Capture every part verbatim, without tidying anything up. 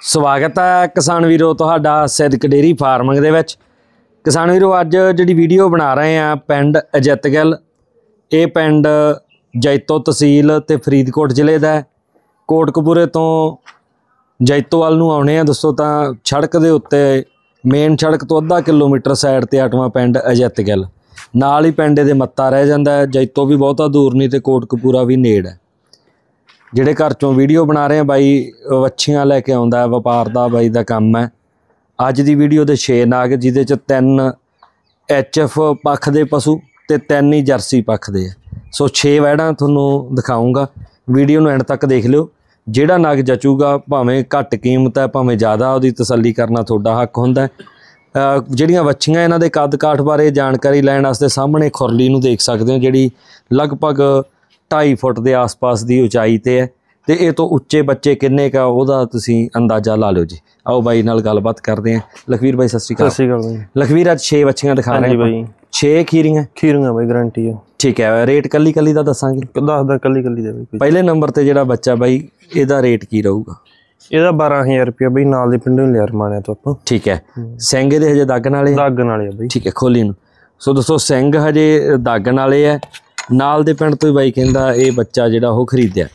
ਸਵਾਗਤ ਹੈ ਕਿਸਾਨ ਵੀਰੋ ਤੁਹਾਡਾ ਸਿੱਧਕ ਡੇਅਰੀ ਫਾਰਮਿੰਗ ਦੇ ਵਿੱਚ। ਕਿਸਾਨ ਵੀਰੋ ਅੱਜ ਜਿਹੜੀ ਵੀਡੀਓ ਬਣਾ ਰਹੇ ਆ ਪਿੰਡ ਅਜਿੱਤਗਿੱਲ, ਇਹ ਪਿੰਡ ਜੈਤੋ ਤਹਿਸੀਲ ਤੇ ਫਰੀਦਕੋਟ ਜ਼ਿਲ੍ਹੇ ਦਾ। ਕੋਟਕਪੂਰੇ ਤੋਂ ਜੈਤੋ ਵੱਲ ਨੂੰ ਆਉਣੇ ਆ ਦੋਸਤੋ ਤਾਂ ਸੜਕ ਦੇ ਉੱਤੇ ਮੇਨ ਸੜਕ ਤੋਂ ਅੱਧਾ ਕਿਲੋਮੀਟਰ ਸਾਈਡ ਤੇ ਆਟਵਾਂ ਪਿੰਡ ਅਜਿੱਤਗਿੱਲ, ਨਾਲ ਹੀ ਪਿੰਡ ਦੇ ਮੱਤਾ ਰਹਿ ਜਾਂਦਾ। ਜੈਤੋ ਵੀ ਬਹੁਤਾ ਦੂਰ ਨਹੀਂ ਤੇ ਕੋਟਕਪੂਰਾ ਵੀ ਨੇੜ ਹੈ। ਜਿਹੜੇ ਘਰ ਚੋਂ ਵੀਡੀਓ ਬਣਾ ਰਹੇ ਆ ਬਾਈ ਵੱਛੀਆਂ ਲੈ ਕੇ ਆਉਂਦਾ, ਵਪਾਰ ਦਾ ਬਾਈ ਦਾ ਕੰਮ ਹੈ। ਅੱਜ ਦੀ ਵੀਡੀਓ ਦੇ ਛੇ ਨਾਗ, ਜਿਹਦੇ 'ਚ ਤਿੰਨ ਐਚ ਐਫ ਪੱਖ ਦੇ ਪਸ਼ੂ ਤੇ ਤਿੰਨ ਹੀ ਜਰਸੀ ਪੱਖ ਦੇ ਆ। ਸੋ ਛੇ ਵੈੜਾਂ ਤੁਹਾਨੂੰ ਦਿਖਾਊਂਗਾ, ਵੀਡੀਓ ਨੂੰ ਐਂਡ ਤੱਕ ਦੇਖ ਲਿਓ। ਜਿਹੜਾ ਨਗ ਜਚੂਗਾ ਭਾਵੇਂ ਘੱਟ ਕੀਮਤ ਹੈ ਭਾਵੇਂ ਜ਼ਿਆਦਾ, ਉਹਦੀ ਤਸੱਲੀ ਕਰਨਾ ਤੁਹਾਡਾ ਹੱਕ ਹੁੰਦਾ। ਜਿਹੜੀਆਂ ਵੱਛੀਆਂ ਇਹਨਾਂ ਦੇ ਕੱਦ ਕਾਠ ਬਾਰੇ ਜਾਣਕਾਰੀ ਲੈਣ ਵਾਸਤੇ ਸਾਹਮਣੇ ਖੁਰਲੀ ਨੂੰ ਦੇਖ ਸਕਦੇ ਹੋ, ਜਿਹੜੀ ਲਗਭਗ ਢਾਈ ਫੁੱਟ ਦੇ ਆਸ-ਪਾਸ ਦੀ ਉਚਾਈ ਤੇ ਹੈ ਤੇ ਇਹ ਤੋਂ ਉੱਚੇ ਬੱਚੇ ਕਿੰਨੇ ਕਾ ਉਹਦਾ ਤੁਸੀਂ ਅੰਦਾਜ਼ਾ ਲਾ ਲਿਓ ਜੀ। ਆਓ ਬਾਈ ਨਾਲ ਗੱਲਬਾਤ ਕਰਦੇ ਹਾਂ। ਲਖਵੀਰ ਬਾਈ ਸਤਿ ਸ਼੍ਰੀ ਅਕਾਲ। ਸਤਿ ਸ਼੍ਰੀ ਅਕਾਲ ਬਾਈ। ਲਖਵੀਰ ਅੱਜ ਛੇ ਬੱਚੀਆਂ ਦਿਖਾ ਰਹੇ ਬਾਈ, ਛੇ ਖੀਰੀਆਂ ਖੀਰੀਆਂ ਬਾਈ ਗਾਰੰਟੀ ਹੈ। ਠੀਕ ਹੈ, ਰੇਟ ਕੱਲੀ ਕੱਲੀ ਦਾ ਦੱਸਾਂਗੇ। ਦੱਸ ਦਾ ਕੱਲੀ ਕੱਲੀ ਦਾ ਬਾਈ। ਪਹਿਲੇ ਨੰਬਰ ਤੇ ਜਿਹੜਾ ਬੱਚਾ ਬਾਈ, ਇਹਦਾ ਰੇਟ ਕੀ ਰਹੂਗਾ? ਇਹਦਾ ਬਾਰਾਂ ਹਜ਼ਾਰ ਰੁਪਇਆ ਬਾਈ, ਨਾਲ ਦੇ ਪਿੰਡੋਂ ਲਿਆ ਰਮਾਣਿਆ ਤੋਂ ਆਪਾਂ। ਠੀਕ ਹੈ, ਸਿੰਘ ਇਹਦੇ ਹਜੇ ਦਾਗਣ ਵਾਲੇ ਦਾਗਣ ਵਾਲੇ ਆ ਬਾਈ। ਠੀਕ ਹੈ, ਖੋਲੀ ਨੂੰ। ਸੋ ਦੋਸਤੋ ਸਿੰਘ ਹਜੇ ਦਾਗਣ ਵਾਲੇ ਹੈ, ਨਾਲ ਦੇ ਪਿੰਡ ਤੋਂ ਹੀ ਬਾਈ ਕਹਿੰਦਾ ਇਹ ਬੱਚਾ ਜਿਹੜਾ ਉਹ ਖਰੀਦਿਆ।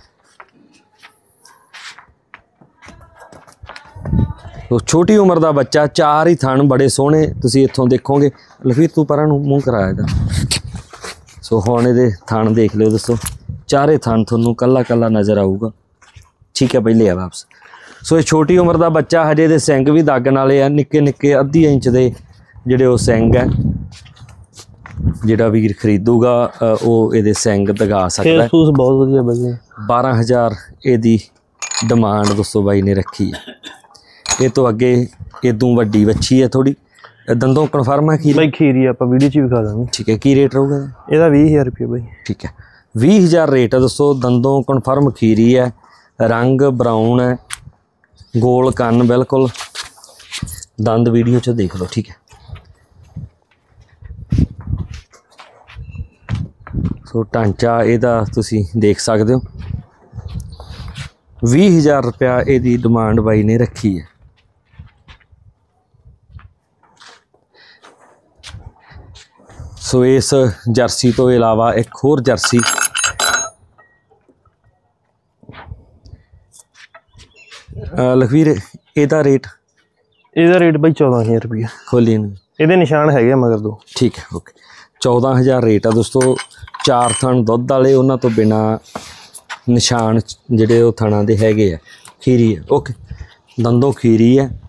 ਸੋ ਛੋਟੀ ਉਮਰ ਦਾ ਬੱਚਾ, ਚਾਰ ਹੀ ਥਣ ਬੜੇ ਸੋਹਣੇ ਤੁਸੀਂ ਇੱਥੋਂ ਦੇਖੋਗੇ। ਲਖਵੀਰ ਤੂੰ ਪਰਾਂ ਨੂੰ ਮੂੰਹ ਕਰਾਇਆ ਇਹਦਾ। ਸੋ ਹੁਣ ਇਹਦੇ ਥਣ ਦੇਖ ਲਿਓ ਦੋਸਤੋ, ਚਾਰੇ ਥਣ ਤੁਹਾਨੂੰ ਕੱਲਾ ਕੱਲਾ ਨਜ਼ਰ ਆਊਗਾ। ਠੀਕ ਹੈ, ਪਹਿਲੇ ਆ ਵਾਪਸ। ਸੋ ਇਹ ਛੋਟੀ ਉਮਰ ਦਾ ਬੱਚਾ, ਹਜੇ ਦੇ ਸਿੰਘ ਵੀ ਦਾਗਣ ਵਾਲੇ ਆ, ਨਿੱਕੇ ਨਿੱਕੇ ਅੱਧੀ ਇੰਚ ਦੇ ਜਿਹੜੇ ਉਹ ਸਿੰਘ ਹੈ। ਜਿਹੜਾ ਵੀਰ ਖਰੀਦੂਗਾ ਉਹ ਇਹਦੇ ਸਿੰਘ ਦਗਾ ਸਕਦਾ। ਫੂਸ ਬਹੁਤ ਵਧੀਆ ਬਾਈ। ਬਾਰਾਂ ਹਜ਼ਾਰ ਇਹਦੀ ਡਿਮਾਂਡ ਦੋਸਤੋ ਬਾਈ ਨੇ ਰੱਖੀ ਹੈ। ਇਹ ਤੋਂ ਅੱਗੇ ਇਦੋਂ ਵੱਡੀ ਵੱਛੀ ਹੈ ਥੋੜੀ, ਦੰਦੋਂ ਕਨਫਰਮ ਹੈ ਖੀਰੀ ਬਾਈ? ਖੀਰੀ ਆਪਾਂ ਵੀਡੀਓ 'ਚ ਵੀ ਵਿਖਾ ਦਾਂਗੇ। ਠੀਕ ਹੈ, ਕੀ ਰੇਟ ਰਹੂਗਾ ਇਹਦਾ? ਵੀਹ ਹਜ਼ਾਰ ਰੁਪਏ ਬਾਈ। ਠੀਕ ਹੈ, ਵੀਹ ਹਜ਼ਾਰ ਰੇਟ ਹੈ ਦੋਸਤੋ। ਦੰਦੋਂ ਕਨਫਰਮ ਖੀਰੀ ਹੈ, ਰੰਗ ਬਰਾਊਨ ਹੈ, ਗੋਲ ਕੰਨ, ਬਿਲਕੁਲ ਦੰਦ ਵੀਡੀਓ 'ਚ ਦੇਖ ਲਓ। ਠੀਕ ਹੈ, ਸੋ ਢਾਂਚਾ ਇਹਦਾ ਤੁਸੀਂ ਦੇਖ ਸਕਦੇ ਹੋ। ਵੀਹ ਹਜ਼ਾਰ ਰੁਪਇਆ ਇਹਦੀ ਡਿਮਾਂਡ ਬਾਈ ਨੇ ਰੱਖੀ ਹੈ। ਸੋ ਇਸ ਜਰਸੀ ਤੋਂ ਇਲਾਵਾ ਇੱਕ ਹੋਰ ਜਰਸੀ ਲਖਵੀਰ, ਇਹਦਾ ਰੇਟ? ਇਹਦਾ ਰੇਟ ਬਾਈ ਚੌਦਾਂ ਹਜ਼ਾਰ ਰੁਪਇਆ। ਖੋਲੀ ਨੂੰ, ਇਹਦੇ ਨਿਸ਼ਾਨ ਹੈਗੇ ਮਗਰ ਦੋ। ਠੀਕ ਹੈ, ਓਕੇ। ਚੌਦਾਂ ਹਜ਼ਾਰ ਰੇਟ ਆ ਦੋਸਤੋ। ਚਾਰ ਥਣ ਦੁੱਧ ਵਾਲੇ, ਉਹਨਾਂ ਤੋਂ ਬਿਨਾਂ ਨਿਸ਼ਾਨ ਜਿਹੜੇ ਉਹ ਥਣਾਂ ਦੇ ਹੈਗੇ ਆ। ਖੀਰੀ ਹੈ, ਓਕੇ, ਦੰਦੋਂ ਖੀਰੀ ਹੈ।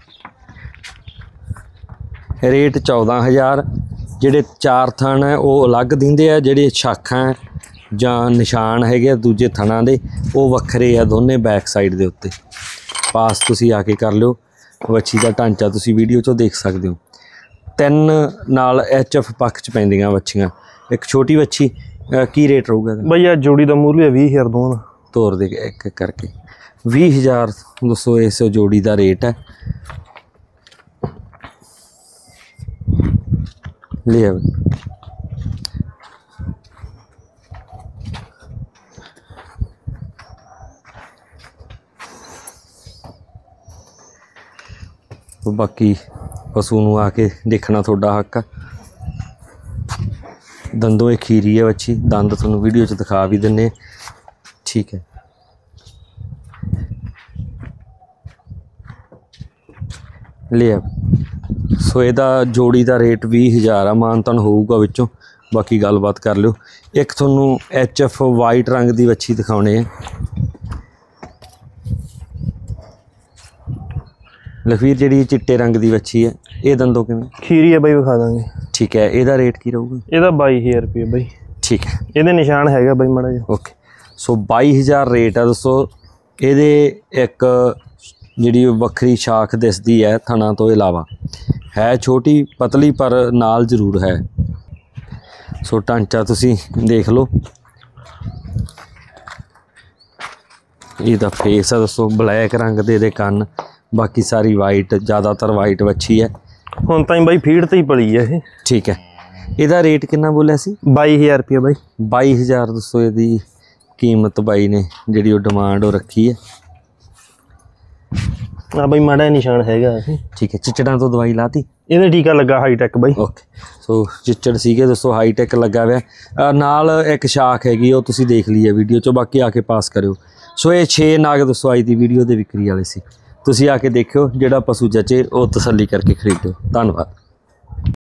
ਰੇਟ ਚੌਦਾਂ ਹਜ਼ਾਰ। ਜਿਹੜੇ ਚਾਰ ਥਣ ਹੈ ਉਹ ਅਲੱਗ ਦਿੰਦੇ ਆ, ਜਿਹੜੇ ਸ਼ਾਖਾਂ ਜਾਂ ਨਿਸ਼ਾਨ ਹੈਗੇ ਆ ਦੂਜੇ ਥਣਾਂ ਦੇ ਉਹ ਵੱਖਰੇ ਆ ਦੋਨੇ ਬੈਕ ਸਾਈਡ ਦੇ ਉੱਤੇ। ਪਾਸ ਤੁਸੀਂ ਆ ਕੇ ਕਰ ਲਿਓ। ਵੱਛੀ ਦਾ ਢਾਂਚਾ ਤੁਸੀਂ ਵੀਡੀਓ 'ਚੋਂ ਦੇਖ ਸਕਦੇ ਹੋ। ਤਿੰਨ ਨਾਲ ਐਚ ਐਫ ਪੱਖ 'ਚ ਪੈਂਦੀਆਂ ਵੱਛੀਆਂ। ਇੱਕ ਛੋਟੀ ਵੱਛੀ, ਕੀ ਰੇਟ ਰਹੂਗਾ ਬਈ? ਆ ਜੋੜੀ ਦਾ ਮੂਲ ਵੀ ਵੀਹ ਹਜ਼ਾਰ ਦੋਵਾਂ ਦਾ। ਤੋਰ ਦੇ ਇੱਕ ਇੱਕ ਕਰਕੇ ਵੀਹ ਹਜ਼ਾਰ ਦੋਸਤੋ ਇਸ ਜੋੜੀ ਦਾ ਰੇਟ ਹੈ। ਲਿਆ ਬਾਕੀ ਪਸ਼ੂ ਨੂੰ ਆ ਕੇ ਦੇਖਣਾ ਤੁਹਾਡਾ ਹੱਕ ਆ। ਦੰਦੋਂ ਇਹ ਖੀਰੀ ਹੈ ਵੱਛੀ, ਦੰਦ ਤੁਹਾਨੂੰ ਵੀਡੀਓ 'ਚ ਦਿਖਾ ਵੀ ਦਿੰਨੇ। ਠੀਕ ਹੈ, ਲਿਆ। ਸੋ ਇਹਦਾ ਜੋੜੀ ਦਾ ਰੇਟ ਵੀਹ ਹਜ਼ਾਰ ਆ, ਮਾਨਤਾਨ ਹੋਊਗਾ ਵਿੱਚੋਂ, ਬਾਕੀ ਗੱਲਬਾਤ ਕਰ ਲਿਓ। ਇੱਕ ਤੁਹਾਨੂੰ ਐਚ ਐਫ ਵਾਈਟ ਰੰਗ ਦੀ ਵੱਛੀ ਦਿਖਾਉਣੇ ਆ। ਲਖਵੀਰ, ਜਿਹੜੀ ਚਿੱਟੇ ਰੰਗ ਦੀ ਵੱਛੀ ਹੈ ਇਹ ਦੰਦੋਂ ਕਿਵੇਂ? ਖੀਰੀ ਹੈ ਬਾਈ, ਵਿਖਾ ਦਾਂਗੇ। ਠੀਕ ਹੈ, ਇਹਦਾ ਰੇਟ ਕੀ ਰਹੂਗਾ? ਇਹਦਾ ਬਾਈ ਹਜ਼ਾਰ ਰੁਪਏ ਬਾਈ। ਠੀਕ ਹੈ, ਇਹਦੇ ਨਿਸ਼ਾਨ ਹੈਗਾ ਬਾਈ ਮਾੜਾ ਜਿਹਾ। ਓਕੇ, ਸੋ ਬਾਈ ਹਜ਼ਾਰ ਰੇਟ ਆ ਦੋਸਤੋ। ਇਹਦੇ ਇੱਕ ਜਿਹੜੀ ਵੱਖਰੀ ਸ਼ਾਖ ਦਿਸਦੀ ਹੈ ਥਣਾ ਤੋਂ ਇਲਾਵਾ, ਹੈ ਛੋਟੀ ਪਤਲੀ ਪਰ ਨਾਲ ਜ਼ਰੂਰ ਹੈ। ਸੋ ਢਾਂਚਾ ਤੁਸੀਂ ਦੇਖ ਲਓ। ਇਹਦਾ ਫੇਸ ਆ ਦੋਸਤੋ, ਬਲੈਕ ਰੰਗ ਦੇ ਇਹਦੇ ਕੰਨ, ਬਾਕੀ ਸਾਰੀ ਵਾਈਟ, ज़्यादातर वाइट ਵੱਛੀ ਹੈ। ਹੁਣ ਤਾਂ ਬਾਈ ਫੀਡ ਤੇ ਹੀ ਪਲੀ ਹੈ ਇਹ। ਠੀਕ ਹੈ, ਇਹਦਾ ਰੇਟ ਕਿੰਨਾ ਬੋਲਿਆ ਸੀ? ਬਾਈ हज़ार रुपये बाई। बाई हज़ार दोस्तों ਇਹਦੀ ਕੀਮਤ ਬਾਈ ਨੇ ਜਿਹੜੀ ਉਹ ਡਿਮਾਂਡ ਉਹ ਰੱਖੀ ਹੈ। ਆ ਬਈ ਮਾੜਾ ਨਿਸ਼ਾਨ ਹੈਗਾ ਠੀਕ ਹੈ, ਚਿੱਚੜਾਂ ਤੋਂ ਦਵਾਈ ਲਾਤੀ? ਇਹਦੇ ਟੀਕਾ ਲੱਗਾ ਹਾਈਟੈਕ ਬਾਈ। ਓਕੇ, ਸੋ ਚਿੱਚੜ ਸੀਗੇ ਦੋਸਤੋ, ਹਾਈਟੈਕ ਲੱਗਾ ਹੋਇਆ ਨਾਲ ਇੱਕ ਸ਼ਾਖ ਹੈਗੀ ਉਹ ਤੁਸੀਂ ਦੇਖ ਲਈ ਹੈ ਵੀਡੀਓ 'ਚੋਂ, ਬਾਕੀ ਆ ਕੇ ਪਾਸ ਕਰਿਓ। ਸੋ ਇਹ ਛੇ ਨਾਗ ਦੋਸਤੋ ਅੱਜ ਦੀ ਵੀਡੀਓ ਦੇ ਵਿਕਰੀ ਵਾਲੇ ਸੀ, ਤੁਸੀਂ ਆ ਕੇ ਦੇਖਿਓ, ਜਿਹੜਾ ਪਸ਼ੂ ਜਚੇ ਉਹ ਤਸੱਲੀ ਕਰਕੇ ਖਰੀਦਿਓ। ਧੰਨਵਾਦ।